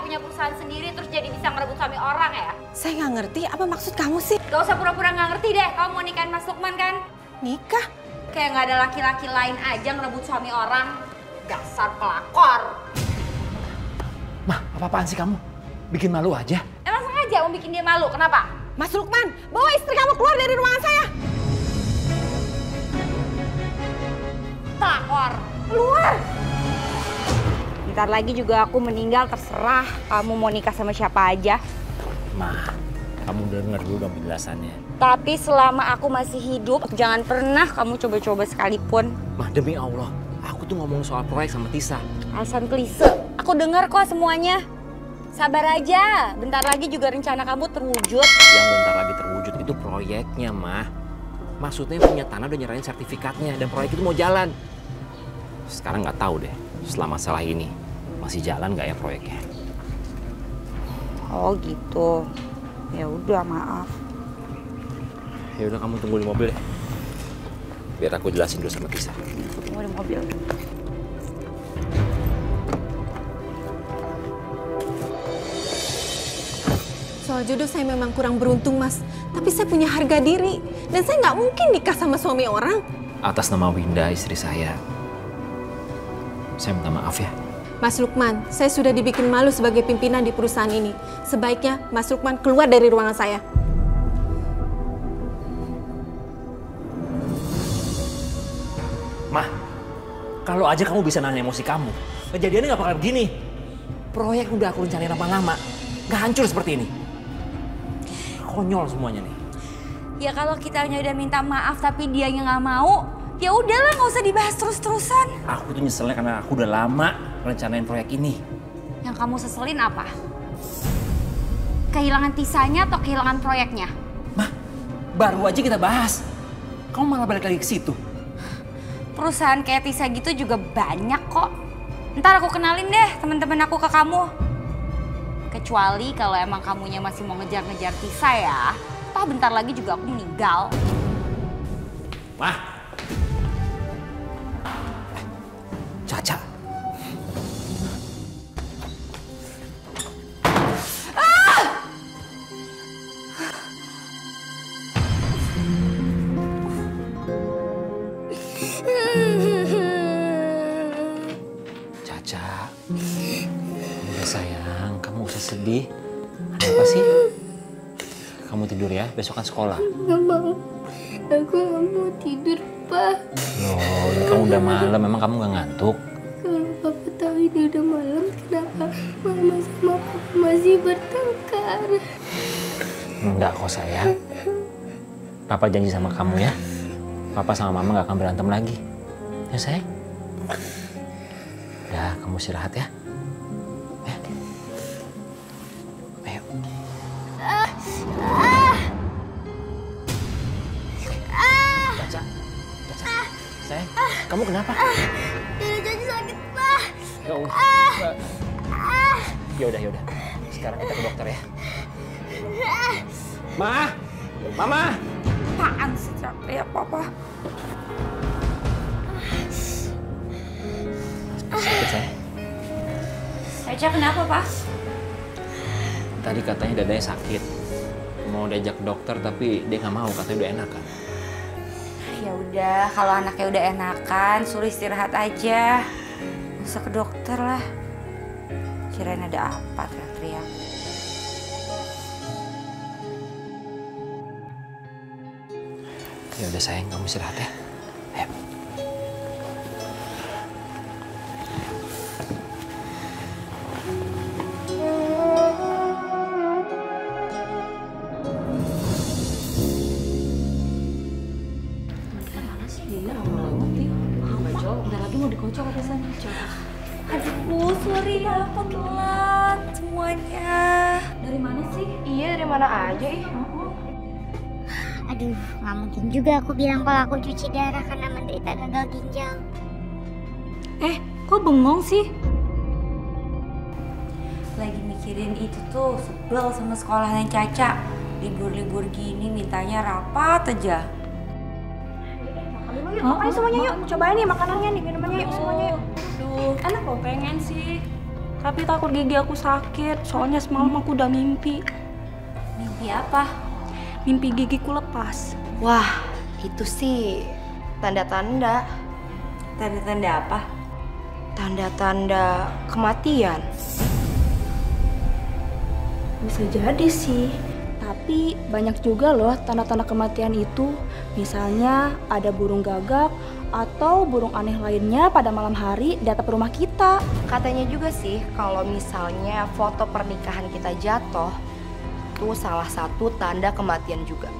punya perusahaan sendiri terus jadi bisa ngerebut suami orang ya? Saya nggak ngerti, apa maksud kamu sih? Gak usah pura-pura nggak ngerti deh, kamu mau nikahin Mas Lukman kan? Nikah? Kayak nggak ada laki-laki lain aja ngerebut suami orang. Dasar pelakor. Mah, apa-apaan sih kamu? Bikin malu aja. Emang sengaja mau bikin dia malu, kenapa? Mas Lukman, bawa istri kamu keluar dari ruangan saya. Pelakor, keluar! Bentar lagi juga aku meninggal, terserah kamu mau nikah sama siapa aja. Mah, kamu denger dulu dong penjelasannya. Tapi selama aku masih hidup, jangan pernah kamu coba-coba sekalipun. Mah, demi Allah, aku tuh ngomong soal proyek sama Tisa. Alasan klise. Aku dengar kok semuanya. Sabar aja, bentar lagi juga rencana kamu terwujud. Yang bentar lagi terwujud itu proyeknya, Mah. Maksudnya punya tanah udah nyerahin sertifikatnya dan proyek itu mau jalan. Sekarang nggak tahu deh, setelah masalah ini masih jalan nggak ya proyeknya? Oh gitu. Ya udah, maaf. Ya udah, kamu tunggu di mobil deh. Biar aku jelasin dulu sama Tisa. Tunggu di mobil. Soal jodoh saya memang kurang beruntung, Mas. Tapi saya punya harga diri. Dan saya nggak mungkin nikah sama suami orang. Atas nama Winda, istri saya minta maaf ya. Mas Lukman, saya sudah dibikin malu sebagai pimpinan di perusahaan ini. Sebaiknya Mas Lukman keluar dari ruangan saya. Mah, kalau aja kamu bisa nahan emosi kamu, kejadiannya nggak bakal begini. Proyek udah aku rencanain lama-lama, nggak hancur seperti ini. Konyol semuanya nih. Ya kalau kitanya udah minta maaf tapi dianya nggak mau, ya udahlah nggak usah dibahas terus-terusan. Aku tuh nyeselnya karena aku udah lama rencanain proyek ini. Yang kamu seselin apa? Kehilangan Tisanya atau kehilangan proyeknya? Mah, baru aja kita bahas. Kamu malah balik lagi ke situ. Perusahaan kayak Tisa gitu juga banyak kok. Ntar aku kenalin deh teman-teman aku ke kamu. Kecuali kalau emang kamunya masih mau ngejar-ngejar Tisa ya. Toh bentar lagi juga aku meninggal. Mah. Caca. Caca. Udah sayang, kamu usah sedih. Ada apa sih? Kamu tidur ya, besok kan sekolah. Nggak mau. Aku nggak mau tidur, Pak. Loh, ini kamu udah malam, memang kamu nggak ngantuk? Kalau Papa tahu ini udah malam, kenapa Mama sama Papa masih bertengkar? Enggak kok sayang. Papa janji sama kamu ya. Papa sama Mama nggak akan berantem lagi. Ya sayang? Ya, kamu istirahat ya. Ya. Ayo. Caca. Caca. Sayang, kamu kenapa? Dada jadi sakit, Pak. Ya Allah. Ya udah. Sekarang kita ke dokter ya. Ma! Mama! Apaan sih teriak Papa? Sakit sayang. Caca kenapa, Pak? Tadi katanya dadanya sakit. Mau diajak ke dokter tapi dia nggak mau, katanya udah enakan. Ya udah, kalau anaknya udah enakan, suruh istirahat aja. Nggak usah ke dokter lah. Kirain ada apa teriak-teriak. Ya udah sayang, kamu istirahat ya. Ayo. Aduh, sorry ya, aku telat semuanya. Dari mana sih? Iya, dari mana aja ih. Aduh, nggak mungkin juga aku bilang kalau aku cuci darah karena menderita gagal ginjal. Kok bengong sih? Lagi mikirin itu tuh, sebel sama sekolahan Caca. Libur-libur gini mintanya rapat aja. Makan semuanya yuk. Cobain nih makanannya nih, minumannya yuk semuanya yuk. Aduh, enak kok pengen sih. Tapi takut gigi aku sakit, soalnya semalam aku udah mimpi. Mimpi apa? Mimpi gigiku lepas. Wah, itu sih tanda-tanda. Tanda-tanda apa? Tanda-tanda kematian. Bisa jadi sih. Tapi banyak juga loh tanda-tanda kematian itu. Misalnya ada burung gagak atau burung aneh lainnya pada malam hari di atap rumah kita. Katanya juga sih kalau misalnya foto pernikahan kita jatuh, itu salah satu tanda kematian juga.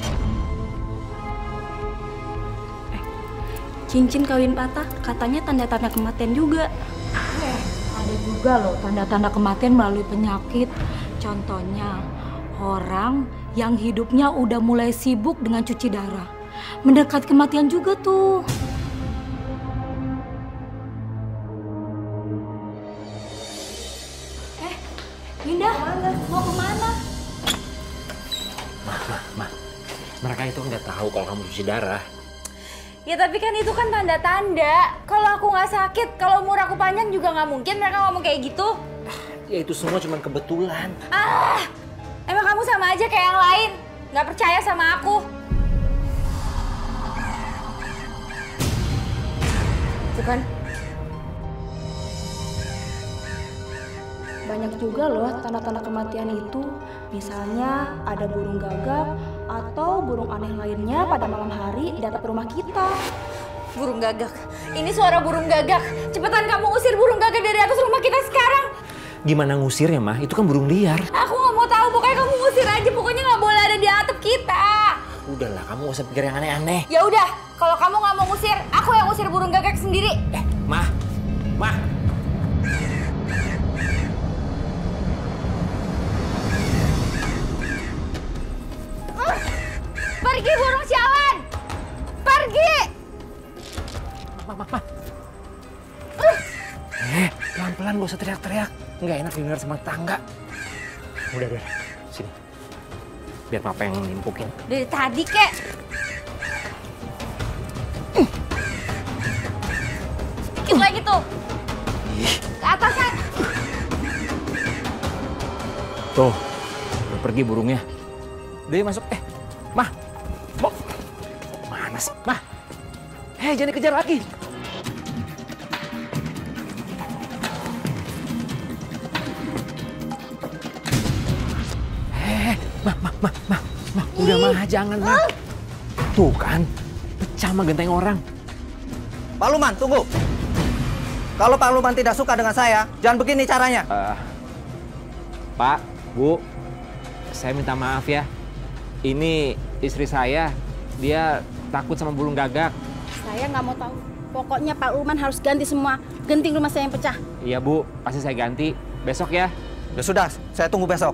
Cincin kawin patah katanya tanda-tanda kematian juga. Ada juga loh tanda-tanda kematian melalui penyakit. Contohnya orang yang hidupnya udah mulai sibuk dengan cuci darah. Mendekat kematian juga tuh. Linda, mau kemana? Ma, mereka itu nggak tahu kalau kamu cuci darah. Ya tapi kan itu kan tanda-tanda. Kalau aku nggak sakit, kalau umur aku panjang juga nggak mungkin mereka ngomong kayak gitu. Ya itu semua cuma kebetulan. Emang kamu sama aja kayak yang lain. Nggak percaya sama aku. Itu kan? Banyak juga loh tanda-tanda kematian itu. Misalnya ada burung gagak atau burung aneh lainnya pada malam hari di atap rumah kita. Burung gagak. Ini suara burung gagak. Cepetan kamu usir burung gagak dari atas rumah kita sekarang. Gimana ngusirnya, mah? Itu kan burung liar. Aku nggak mau tahu. Pokoknya kamu usir aja. Pokoknya nggak boleh ada di atap kita. Udahlah, kamu gak usah pikir yang aneh-aneh. Ya udah. Kalau kamu nggak mau ngusir, aku yang usir burung gagak sendiri. Mah. Pergi burung sialan! Pergi! Ma. Pelan-pelan gak usah teriak-teriak. Nggak enak didengar sama tangga. Udah. Sini. Biar papa yang nimpukin. Dari tadi, kek. Dikit lagi tuh. Ke atasnya. Tuh. Udah pergi burungnya. Udah yuk masuk. Mah. Mana sih? Mah. Jangan dikejar lagi. Mah. Udah mah, jangan mah. Tuh kan, pecah mah genteng orang. Pak Luman, tunggu. Kalau Pak Luman tidak suka dengan saya, jangan begini caranya. Pak, Bu, saya minta maaf ya. Ini istri saya, dia takut sama burung gagak. Saya nggak mau tahu. Pokoknya Pak Luman harus ganti semua genting rumah saya yang pecah. Iya Bu, pasti saya ganti. Besok ya. Ya sudah, saya tunggu besok.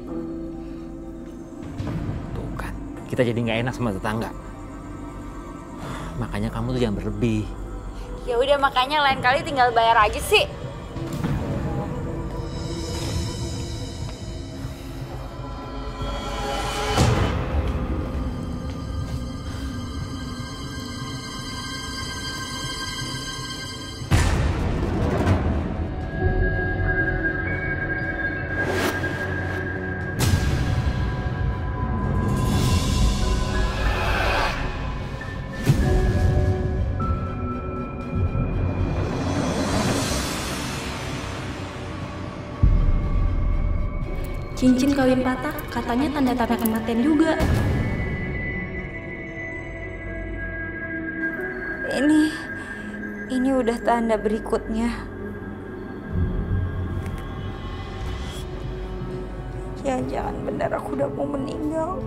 Tuh kan, kita jadi nggak enak sama tetangga. Makanya kamu tuh jangan berlebih. Ya udah, makanya lain kali tinggal bayar aja sih. Cincin kawin patah katanya tanda-tanda kematian juga. Ini udah tanda berikutnya. Jangan benar aku udah mau meninggal.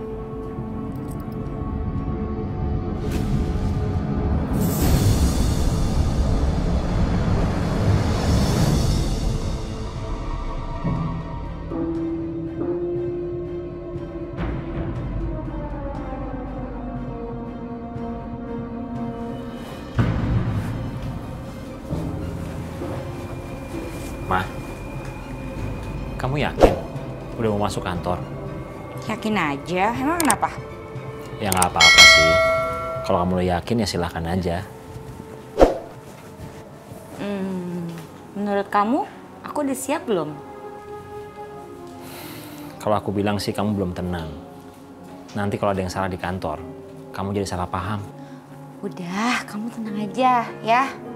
Ma, kamu yakin udah mau masuk kantor? Yakin aja, emang kenapa? Ya nggak apa-apa sih. Kalau kamu udah yakin ya silahkan aja. Menurut kamu, aku Aku udah siap belum? Kalau aku bilang sih kamu belum tenang. Nanti kalau ada yang salah di kantor, kamu jadi salah paham. Udah, kamu tenang aja ya.